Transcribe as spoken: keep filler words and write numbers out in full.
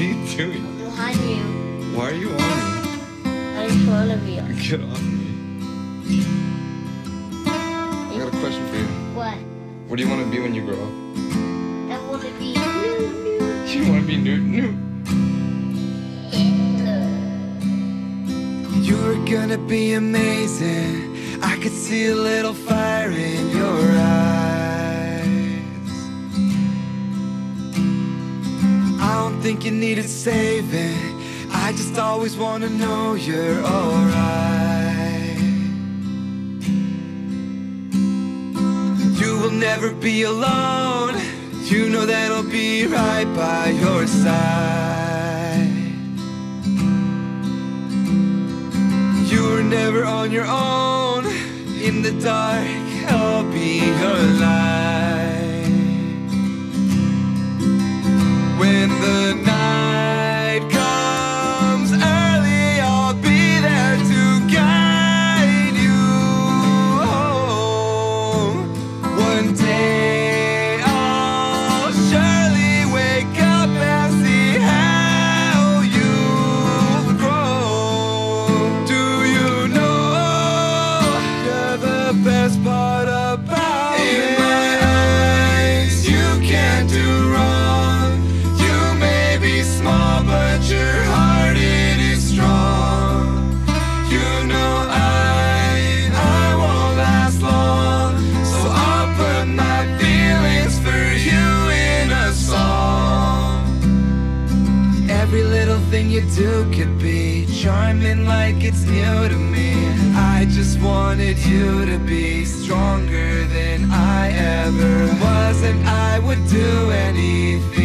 are you doing? I'm behind you. Why are you on me? I'm in front of you. Get off me. I got a question for you. What? What do you want to be when you grow up? I want to be new, new. You want to be new, new. You're gonna be amazing. I could see a little fire in your eyes. I don't think you needed saving. I just always wanna know you're alright. You will never be alone. You know that I'll be right by your side. You're never on your own. In the dark, I'll be your light. When the night comes early, I'll be there to guide you home. One day I'll surely wake up and see how you've grown. Do you know you're the best part about me? In my eyes, you can't do wrong. You may be small, but your heart, it is strong. You know I, I won't last long, so I'll put my feelings for you in a song. Every little thing you do could be charming like it's new to me. I just wanted you to be stronger than I ever was, and I would do anything